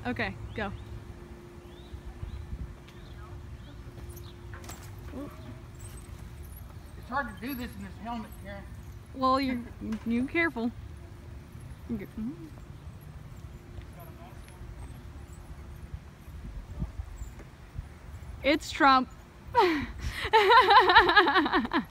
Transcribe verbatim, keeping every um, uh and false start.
Okay, go. It's hard to do this in this helmet, Karen. Well, you're you careful. It's Trump.